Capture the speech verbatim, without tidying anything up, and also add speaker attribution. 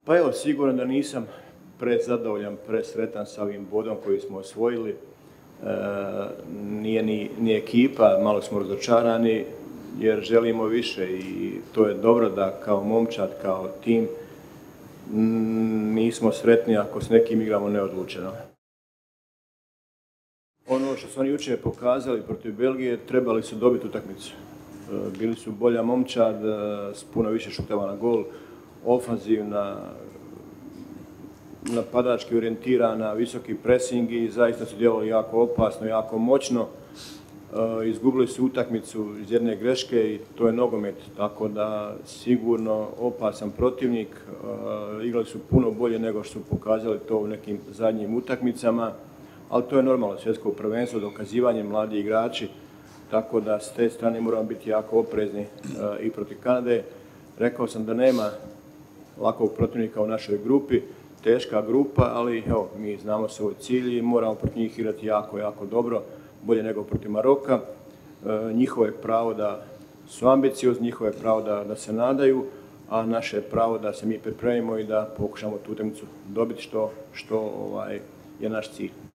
Speaker 1: Pa evo, sigurno da nisam prezadovoljan, presretan sa ovim bodom koji smo osvojili. E, nije ni, ni ekipa, malo smo razočarani jer želimo više i to je dobro da kao momčad, kao tim nismo sretni ako s nekim igramo neodlučeno. Ono što su oni jučer pokazali protiv Belgije, trebali su dobiti utakmicu. Bili su bolja momčad, s puno više šuteva na gol, ofanzivna, napadački orijentirana, visoki pressing i zaista su djelovali jako opasno, jako moćno. Izgubili su utakmicu iz jedne greške i to je nogomet, tako da sigurno opasan protivnik. Igrali su puno bolje nego što su pokazali to u nekim zadnjim utakmicama, ali to je normalno, svjetsko prvenstvo, dokazivanje, mladi igrači, tako da s te strane moramo biti jako oprezni i protiv Kanade. Rekao sam da nema lakog protivnika u našoj grupi, teška grupa, ali evo, mi znamo svoj cilj i moramo protiv njih igrati jako, jako dobro, bolje nego protiv Maroka. E, njihovo je pravo da su ambiciozni, njihovo je pravo da, da se nadaju, a naše je pravo da se mi pripremimo i da pokušamo tu utakmicu dobiti što, što ovaj, je naš cilj.